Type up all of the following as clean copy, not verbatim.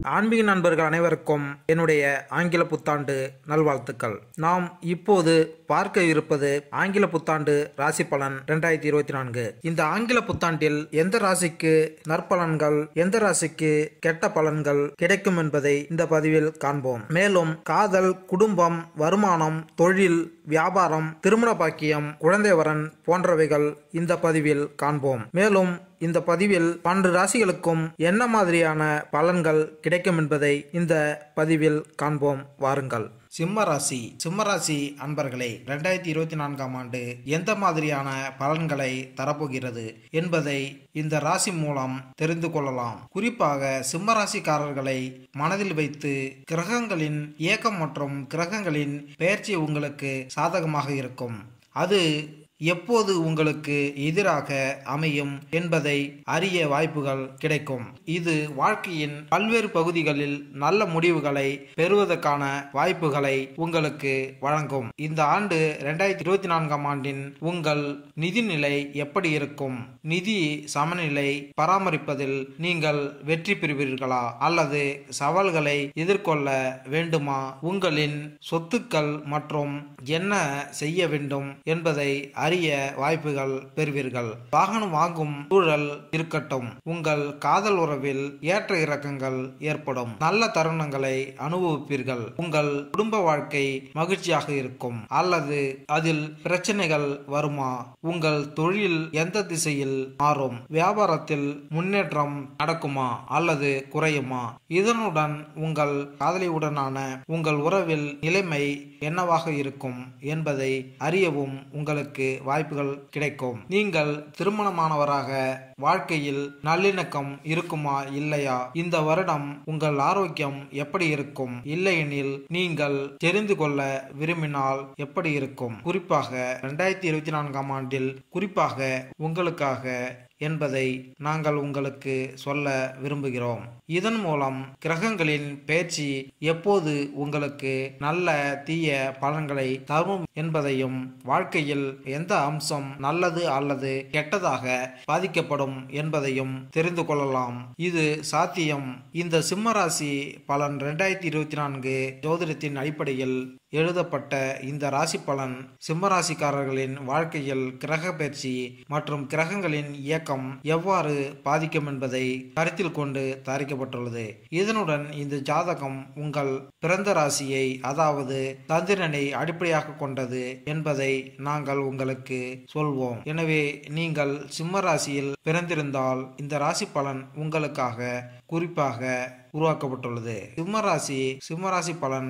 ஆன்மீக நண்பர்கள் அனைவருக்கும் என்னுடைய ஆங்கில புத்தாண்டு நல்வாழ்த்துக்கள். நாம் இப்போது பார்க்க இருப்பது ஆங்கில புத்தாண்டு ராசி பலன் 2024. இந்த ஆங்கில புத்தாண்டில் எந்த ராசிக்கு நற்பலன்கள், எந்த ராசிக்கு கெட்ட பலன்கள் கிடைக்கும் என்பதை இந்த பதிவில் காண்போம். மேலும் காதல், குடும்பம், வருமானம், தொழில், வியாபாரம், திருமண பாக்கியம், குழந்தை வரன் போன்றவைகள் இந்த பதிவில் காண்போம். மேலும் இந்த பதிவில் 12 ராசிகளுக்கும் என்ன மாதிரியான பலன்கள் கிடைக்கும் என்பதை இந்த பதிவில் காண்போம். வாருங்கள். சிம்மராசி அன்பர்களே, 2024ஆம் ஆண்டு எந்த மாதிரியான பலன்களை தரப்போகிறது என்பதை இந்த ராசி மூலம் தெரிந்து கொள்ளலாம். குறிப்பாக சிம்மராசிக்காரர்களை மனதில் வைத்து கிரகங்களின் இயக்கம் மற்றும் கிரகங்களின் பெயர்ச்சி உங்களுக்கு சாதகமாக இருக்கும். அது எப்போது உங்களுக்கு எதிராக அமையும் என்பதை அறிய வாய்ப்புகள் கிடைக்கும். இது வாழ்க்கையின் பல்வேறு பகுதிகளில் நல்ல முடிவுகளை பெறுவதற்கான வாய்ப்புகளை உங்களுக்கு வழங்கும். இந்த ஆண்டு 2024ஆம் ஆண்டின் உங்கள் நிதிநிலை எப்படி இருக்கும்? நிதி சமநிலை பராமரிப்பதில் நீங்கள் வெற்றி பெறுவீர்களா அல்லது சவால்களை எதிர்கொள்ள வேண்டுமா? உங்களின் சொத்துக்கள் மற்றும் என்ன செய்ய வேண்டும் என்பதை அறிய வாய்ப்புகள் பெறுவீர்கள். வாகனம் வாங்கும் சூழல் இருக்கட்டும். உங்கள் காதல் உறவில் ஏற்ற இறக்கங்கள் ஏற்படும். நல்ல தருணங்களை அனுபவிப்பீர்கள். உங்கள் குடும்ப வாழ்க்கை மகிழ்ச்சியாக இருக்கும் அல்லது அதில் பிரச்சனைகள் வருமா? உங்கள் தொழில் எந்த திசையில் மாறும்? வியாபாரத்தில் முன்னேற்றம் நடக்குமா அல்லது குறையுமா? இதனுடன் உங்கள் காதலியுடனான உங்கள் உறவில் நிலைமை என்னவாக இருக்கும் என்பதை அறியவும் உங்களுக்கு வாய்ப்புகள் கிடைக்கும். நீங்கள் திருமணமானவராக வாழ்க்கையில் நல்லிணக்கம் இருக்குமா இல்லையா? இந்த வருடம் உங்கள் ஆரோக்கியம் எப்படி இருக்கும்? இல்லையெனில் நீங்கள் தெரிந்து கொள்ள விரும்பினால் எப்படி இருக்கும்? குறிப்பாக 2024ஆம் ஆண்டில் குறிப்பாக உங்களுக்காக என்பதை நாங்கள் உங்களுக்கு சொல்ல விரும்புகிறோம். இதன் மூலம் கிரகங்களின் பெயர்ச்சி எப்போது உங்களுக்கு நல்ல தீய பலன்களை தரும் என்பதையும், வாழ்க்கையில் எந்த அம்சம் நல்லது அல்லது கெட்டதாக பாதிக்கப்படும் என்பதையும் தெரிந்து கொள்ளலாம். இது சாத்தியம். இந்த சிம்மராசி பலன் 2024 ஜோதிடத்தின் அடிப்படையில் எழுதப்பட்ட இந்த ராசி பலன் சிம்மராசிக்காரர்களின் வாழ்க்கையில் கிரக பயிற்சி மற்றும் கிரகங்களின் இயக்கம் எவ்வாறு பாதிக்கும் என்பதை கருத்தில் கொண்டு தயாரிக்கப்பட்டுள்ளது. இதனுடன் இந்த ஜாதகம் உங்கள் பிறந்த ராசியை, அதாவது சந்திரனை அடிப்படையாக கொண்டது என்பதை நாங்கள் உங்களுக்கு சொல்வோம். எனவே நீங்கள் சிம்ம ராசியில் பிறந்திருந்தால் இந்த ராசி பலன் உங்களுக்காக குறிப்பாக உருவாக்கப்பட்டுள்ளது. சிம்மராசி பலன்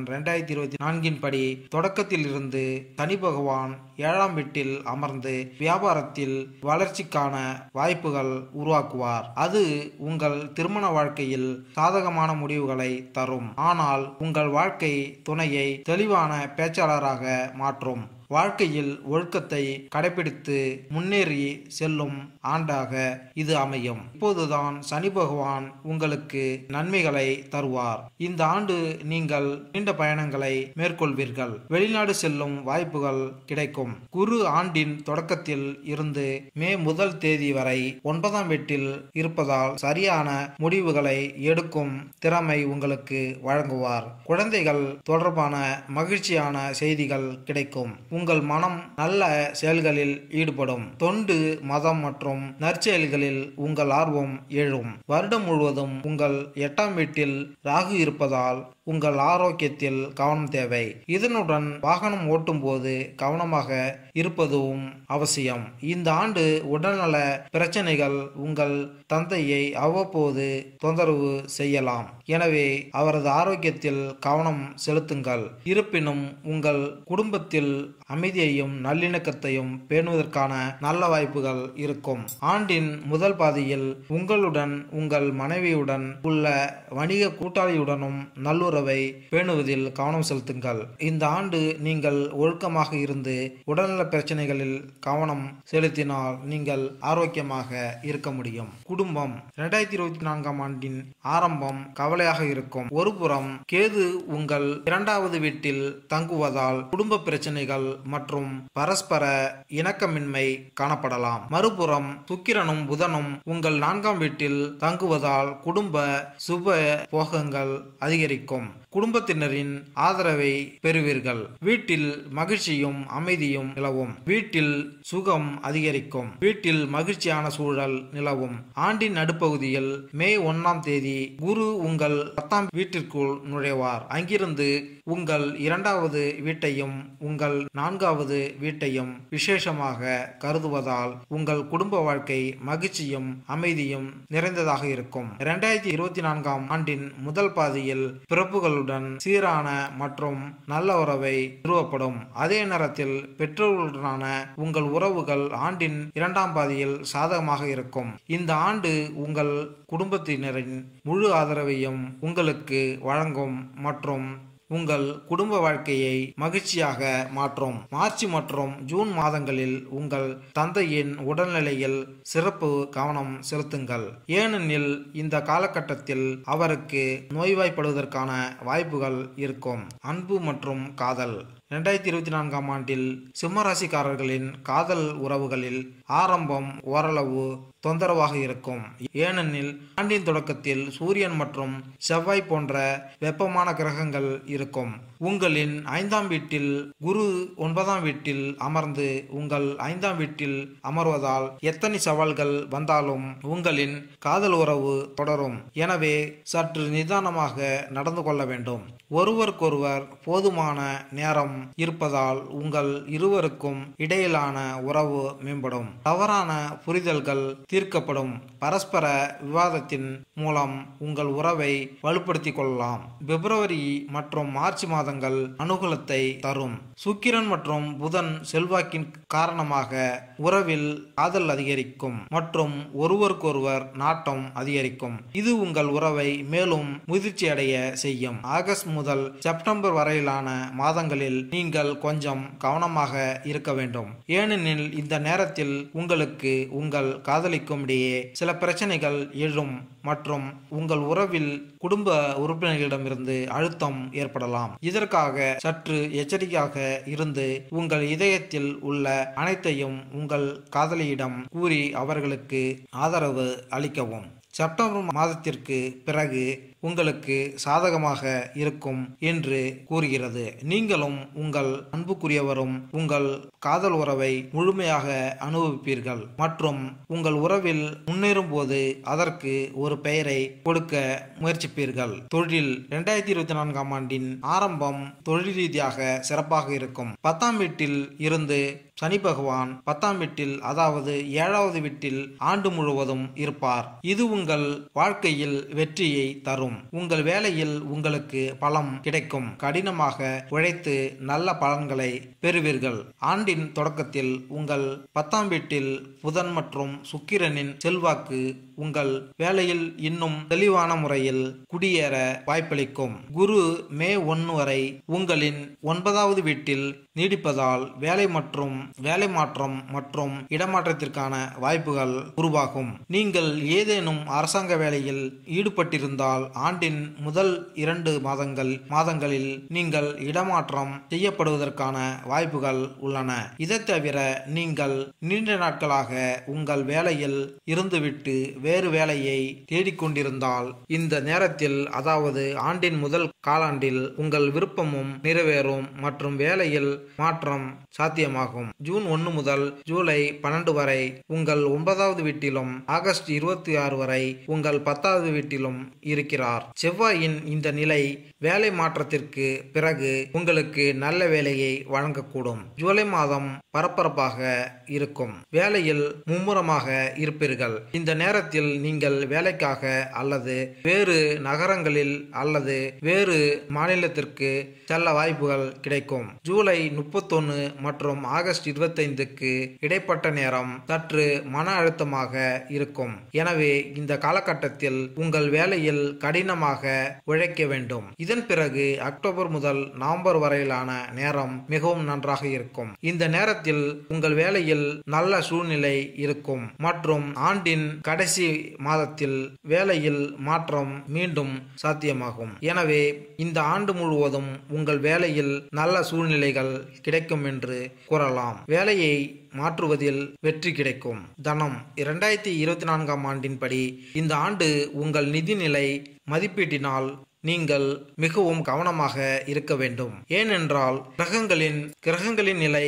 2024 படி தொடக்கத்தில் இருந்து சனி பகவான் 7ஆம் வீட்டில் அமர்ந்து வியாபாரத்தில் வளர்ச்சிக்கான வாய்ப்புகள் உருவாக்குவார். அது உங்கள் திருமண வாழ்க்கையில் சாதகமான முடிவுகளை தரும். ஆனால் உங்கள் வாழ்க்கை துணையை தெளிவான பேச்சாளராக மாற்றும். வாழ்க்கையில் ஒழுக்கத்தை கடைபிடித்து முன்னேறி செல்லும் ஆண்டாக இது அமையும். இப்போதுதான் சனி பகவான் உங்களுக்கு நன்மைகளை தருவார். இந்த ஆண்டு நீங்கள் நீண்ட பயணங்களை மேற்கொள்வீர்கள். வெளிநாடு செல்லும் வாய்ப்புகள் கிடைக்கும். குரு ஆண்டின் தொடக்கத்தில் இருந்து மே 1 தேதி வரை 9ஆம் வீட்டில் இருப்பதால் சரியான முடிவுகளை எடுக்கும் திறமை உங்களுக்கு வழங்குவார். குழந்தைகள் தொடர்பான மகிழ்ச்சியான செய்திகள் கிடைக்கும். உங்கள் மனம் நல்ல செயல்களில் ஈடுபடும். தொண்டு, மதம் மற்றும் நற்செயல்களில் உங்கள் ஆர்வம் எழும். வருடம் முழுவதும் உங்கள் 8ஆம் வீட்டில் ராகு இருப்பதால் உங்கள் ஆரோக்கியத்தில் கவனம் தேவை. இதனுடன் வாகனம் ஓட்டும் போது கவனமாக இருப்பதும் அவசியம். இந்த ஆண்டு உடல்நல பிரச்சனைகள் உங்கள் தந்தையை அவ்வப்போது தொந்தரவு செய்யலாம். எனவே அவரது ஆரோக்கியத்தில் கவனம் செலுத்துங்கள். இருப்பினும் உங்கள் குடும்பத்தில் அமைதியையும் நல்லிணக்கத்தையும் பேணுவதற்கான நல்ல வாய்ப்புகள் இருக்கும். ஆண்டின் முதல் பாதியில் உங்களுடன், உங்கள் மனைவியுடன் உள்ள வணிக கூட்டாளியுடனும் நல்லுறவு உறவை பேணுவதில் கவனம் செலுத்துங்கள். இந்த ஆண்டு நீங்கள் ஒழுக்கமாக இருந்து உடல்நல பிரச்சனைகளில் கவனம் செலுத்தினால் நீங்கள் ஆரோக்கியமாக இருக்க முடியும். குடும்பம் 2024ஆம் ஆண்டின் ஆரம்பம் கவலையாக இருக்கும். ஒருபுறம் கேது உங்கள் 2வது வீட்டில் தங்குவதால் குடும்ப பிரச்சனைகள் மற்றும் பரஸ்பர இணக்கமின்மை காணப்படலாம். மறுபுறம் சுக்கிரனும் புதனும் உங்கள் 4ஆம் வீட்டில் தங்குவதால் குடும்ப சுப போகங்கள் அதிகரிக்கும். குடும்பத்தினரின் ஆதரவை பெறுவீர்கள். வீட்டில் மகிழ்ச்சியும் அமைதியும் நிலவும். வீட்டில் சுகம் அதிகரிக்கும். வீட்டில் மகிழ்ச்சியான சூழல் நிலவும். ஆண்டின் நடுப்பகுதியில் மே 1ஆம் தேதி குரு உங்கள் 10ஆம் வீட்டிற்குள் நுழைவார். அங்கிருந்து உங்கள் 2வது வீட்டையும் உங்கள் 4வது வீட்டையும் விசேஷமாக கருதுவதால் உங்கள் குடும்ப வாழ்க்கை மகிழ்ச்சியும் அமைதியும் நிறைந்ததாக இருக்கும். 2024ஆம் ஆண்டின் முதல் பாதியில் பிறப்புகளுடன் சீரான மற்றும் நல்ல உறவை நிறுவப்படும். அதே நேரத்தில் பெற்றோர்களுடனான உங்கள் உறவுகள் ஆண்டின் 2ஆம் பாதியில் சாதகமாக இருக்கும். இந்த ஆண்டு உங்கள் குடும்பத்தினரின் முழு ஆதரவையும் உங்களுக்கு வழங்கும் மற்றும் உங்கள் குடும்ப வாழ்க்கையை மகிழ்ச்சியாக மாற்றும். மார்ச் மற்றும் ஜூன் மாதங்களில் உங்கள் தந்தையின் உடல்நிலையில் சிறப்பு கவனம் செலுத்துங்கள். ஏனெனில் இந்த காலகட்டத்தில் அவருக்கு நோய்வாய்ப்படுவதற்கான வாய்ப்புகள் இருக்கும். அன்பு மற்றும் காதல் 2024ஆம் ஆண்டில் சிம்மராசிக்காரர்களின் காதல் உறவுகளில் ஆரம்பம் ஓரளவு தொந்தரவாக இருக்கும். ஏனெனில் ஆண்டின் தொடக்கத்தில் சூரியன் மற்றும் செவ்வாய் போன்ற வெப்பமான கிரகங்கள் இருக்கும். உங்களின் 5ஆம் வீட்டில் குரு 9ஆம் வீட்டில் அமர்ந்து உங்கள் 5ஆம் வீட்டில் அமர்வதால் எத்தனை சவால்கள் வந்தாலும் உங்களின் காதல் உறவு தொடரும். எனவே சற்று நிதானமாக நடந்து கொள்ள வேண்டும். ஒருவருக்கொருவர் போதுமான நேரம் இருப்பதால் உங்கள் இருவருக்கும் இடையிலான உறவு மேம்படும். தவறான புரிதல்கள் தீர்க்கப்படும். பரஸ்பர விவாதத்தின் மூலம் உங்கள் உறவை வலுப்படுத்திக் கொள்ளலாம். பிப்ரவரி மற்றும் மார்ச் மாதங்கள் அனுகூலத்தை தரும். சுக்கிரன் மற்றும் புதன் செல்வாக்கின் காரணமாக உறவில் காதல் அதிகரிக்கும் மற்றும் ஒருவருக்கொருவர் நாட்டம் அதிகரிக்கும். இது உங்கள் உறவை மேலும் முதிர்ச்சி அடைய செய்யும். ஆகஸ்ட் முதல் செப்டம்பர் வரையிலான மாதங்களில் நீங்கள் கொஞ்சம் கவனமாக இருக்க வேண்டும். ஏனெனில் இந்த நேரத்தில் உங்களுக்கு உங்கள் காதலிக்கும் இடையே சில பிரச்சனைகள் எழும் மற்றும் உங்கள் உறவில் குடும்ப உறுப்பினர்களிடமிருந்து அழுத்தம் ஏற்படலாம். இதற்காக சற்று எச்சரிக்கையாக இருந்து உங்கள் இதயத்தில் உள்ள அனைத்தையும் உங்கள் காதலியிடம் கூறி அவர்களுக்கு ஆதரவு அளிக்கவும். செப்டம்பர் மாதத்திற்கு பிறகு உங்களுக்கு சாதகமாக இருக்கும் என்று கூறுகிறது. நீங்களும் உங்கள் அன்புக்குரியவரும் உங்கள் காதல் உறவை முழுமையாக அனுபவிப்பீர்கள் மற்றும் உங்கள் உறவில் முன்னேறும் போது அதற்கு ஒரு பெயரை கொடுக்க முயற்சிப்பீர்கள். தொழில் 2024ஆம் ஆண்டின் ஆரம்பம் தொழில் ரீதியாக சிறப்பாக இருக்கும். 10ஆம் வீட்டில் இருந்து சனி பகவான் 10ஆம் வீட்டில் அதாவது 7வது வீட்டில் ஆண்டு முழுவதும் இருப்பார். இது உங்கள் வாழ்க்கையில் வெற்றியை தரும். உங்கள் வேலையில் உங்களுக்கு பலம் கிடைக்கும். கடினமாக உழைத்து நல்ல பலன்களை பெறுவீர்கள். ஆண்டின் தொடக்கத்தில் உங்கள் 10ஆம் வீட்டில் புதன் மற்றும் சுக்கிரனின் செல்வாக்கு உங்கள் வேலையில் இன்னும் தெளிவான முறையில் குடியேற வாய்ப்பளிக்கும். குரு மே 1 வரை உங்களின் 9வது வீட்டில் நீடிப்பதால் வேலை மாற்றம் மற்றும் இடமாற்றத்திற்கான வாய்ப்புகள் உருவாகும். நீங்கள் ஏதேனும் அரசாங்க வேலையில் ஈடுபட்டிருந்தால் ஆண்டின் முதல் 2 மாதங்களில் நீங்கள் இடமாற்றம் செய்யப்படுவதற்கான வாய்ப்புகள் உள்ளன. இதை தவிர நீங்கள் நீண்ட நாட்களாக உங்கள் வேலையில் இருந்துவிட்டு வேறு வேலையை தேடிக்கொண்டிருந்தால் இந்த நேரத்தில் அதாவது ஆண்டின் முதல் காலாண்டில் உங்கள் விருப்பமும் நிறைவேறும் மற்றும் வேலையில் மாற்றம் சாத்தியமாகும். ஜூன் 1 முதல் ஜூலை 12 வரை உங்கள் 9வது வீட்டிலும் ஆகஸ்ட் 26 வரை உங்கள் 10வது வீட்டிலும் இருக்கிறார். செவ்வாயின் இந்த நிலை வேலை மாற்றத்திற்கு பிறகு உங்களுக்கு நல்ல வேலையை வழங்கக்கூடும். ஜூலை மாதம் பரபரப்பாக இருக்கும். வேலையில் மும்முரமாக இருப்பீர்கள். இந்த நேரத்தில் நீங்கள் வேலைக்காக அல்லது வேறு நகரங்களில் அல்லது வேறு மாநிலத்திற்கு செல்ல வாய்ப்புகள் கிடைக்கும். ஜூலை 31 மற்றும் ஆகஸ்ட் 25க்கு இடைப்பட்ட நேரம் சற்று மன அழுத்தமாக இருக்கும். எனவே இந்த காலகட்டத்தில் உங்கள் வேலையில் கடின கடினமாக உழைக்க வேண்டும். இதன் பிறகு அக்டோபர் முதல் நவம்பர் வரையிலான நேரம் மிகவும் நன்றாக இருக்கும். இந்த நேரத்தில் உங்கள் வேலையில் நல்ல சூழ்நிலை இருக்கும் மற்றும் ஆண்டின் கடைசி மாதத்தில் வேலையில் மாற்றம் மீண்டும் சாத்தியமாகும். எனவே இந்த ஆண்டு முழுவதும் உங்கள் வேலையில் நல்ல சூழ்நிலைகள் கிடைக்கும் என்று கூறலாம். வேலையை மாற்றுவதில் வெற்றி கிடைக்கும். தனம் 2024ஆம் ஆண்டின்படி இந்த ஆண்டு உங்கள் நிதிநிலை மதிப்பீட்டினால் நீங்கள் மிகவும் கவனமாக இருக்க வேண்டும். ஏனென்றால் கிரகங்களின் நிலை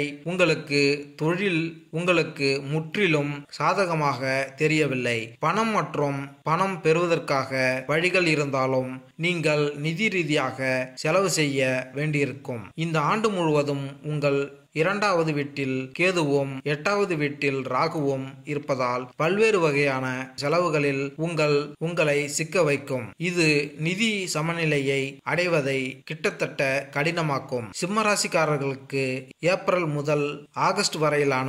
உங்களுக்கு முற்றிலும் சாதகமாக தெரியவில்லை. பணம் மற்றும் பணம் பெறுவதற்காக வழிகள் இருந்தாலும் நீங்கள் நிதி ரீதியாக செலவு செய்ய வேண்டியிருக்கும். இந்த ஆண்டு முழுவதும் உங்கள் 2வது வீட்டில் கேதுவும் 8வது வீட்டில் ராகுவும் இருப்பதால் பல்வேறு வகையான செலவுகளில் உங்களை சிக்க வைக்கும். இது நிதி சமநிலையை அடைவதை கிட்டத்தட்ட கடினமாக்கும். சிம்மராசிக்காரர்களுக்கு ஏப்ரல் முதல் ஆகஸ்ட் வரையிலான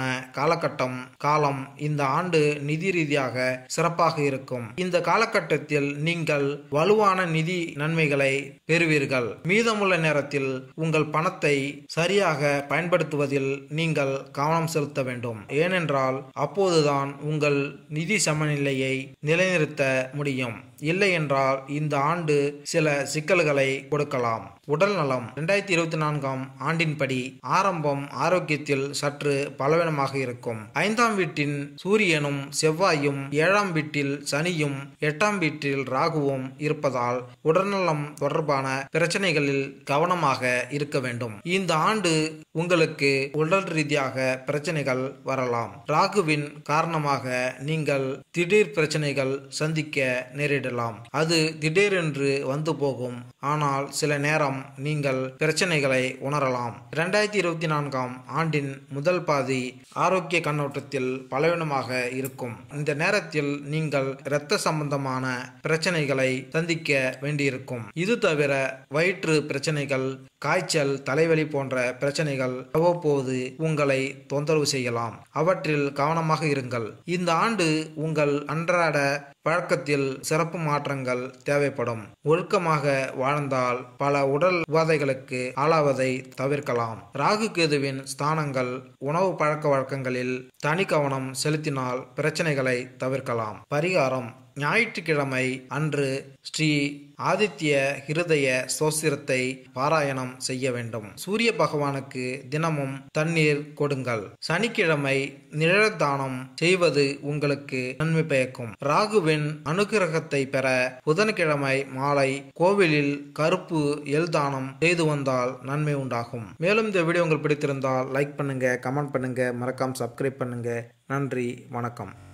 காலம் இந்த ஆண்டு நிதி ரீதியாக சிறப்பாக இருக்கும். இந்த காலகட்டத்தில் நீங்கள் வலுவான நிதி நன்மைகளை பெறுவீர்கள். மீதமுள்ள நேரத்தில் உங்கள் பணத்தை சரியாக பயன்படுத்த நீங்கள் கவனம் செலுத்த வேண்டும். ஏனென்றால் அப்போதுதான் உங்கள் நிதி சமநிலையை நிலைநிறுத்த முடியும். இல்லை என்றால் இந்த ஆண்டு சில சிக்கல்களை கொடுக்கலாம். உடல் நலம் 2024ஆம் ஆண்டின்படி ஆரம்பம் ஆரோக்கியத்தில் சற்று பலவீனமாக இருக்கும். 5ஆம் வீட்டின் சூரியனும் செவ்வாயும் 7ஆம் வீட்டில் சனியும் 8ஆம் வீட்டில் ராகுவும் இருப்பதால் உடல்நலம் தொடர்பான பிரச்சனைகளில் கவனமாக இருக்க வேண்டும். இந்த ஆண்டு உங்களுக்கு உடல் ரீதியாக பிரச்சனைகள் வரலாம். ராகுவின் காரணமாக நீங்கள் திடீர் பிரச்சனைகள் சந்திக்க நேரிடலாம். அது திடீரென்று வந்து போகும். ஆனால் சில நேரம் நீங்கள் பிரச்சனைகளை உணரலாம். 2024ஆம் ஆண்டின் முதல் பாதி ஆரோக்கிய கண்ணோட்டத்தில் பலவீனமாக இருக்கும். இந்த நேரத்தில் நீங்கள் இரத்த சம்பந்தமான பிரச்சனைகளை சந்திக்க வேண்டியிருக்கும். இது தவிர வயிற்று பிரச்சனைகள், காய்ச்சல், தலைவலி போன்ற பிரச்சனைகள் அவ்வப்போது உங்களை தொந்தரவு செய்யலாம். அவற்றில் கவனமாக இருங்கள். இந்த ஆண்டு உங்கள் அன்றாட பழக்கத்தில் சிறப்பு மாற்றங்கள் தேவைப்படும். ஒழுக்கமாக வாழ்ந்தால் பல உடல் உபாதைகளுக்கு ஆளாவதை தவிர்க்கலாம். ராகு கேதுவின் ஸ்தானங்கள் உணவு பழக்க வழக்கங்களில் தனி கவனம் செலுத்தினால் பிரச்சனைகளை தவிர்க்கலாம். பரிகாரம்: ஞாயிற்றுக்கிழமை அன்று ஸ்ரீ ஆதித்ய ஹிருதய ஸ்தோத்திரத்தை பாராயணம் செய்ய வேண்டும். சூரிய பகவானுக்கு தினமும் தண்ணீர் கொடுங்கள். சனிக்கிழமை நிழல் தானம் செய்வது உங்களுக்கு நன்மை பயக்கும். ராகுவின் அனுகிரகத்தை பெற புதன்கிழமை மாலை கோவிலில் கருப்பு எல் தானம் செய்து வந்தால் நன்மை உண்டாகும். மேலும் இந்த வீடியோ உங்களுக்கு பிடித்திருந்தால் லைக் பண்ணுங்க, கமெண்ட் பண்ணுங்க, மறக்காம சப்ஸ்கிரைப் பண்ணுங்க. நன்றி, வணக்கம்.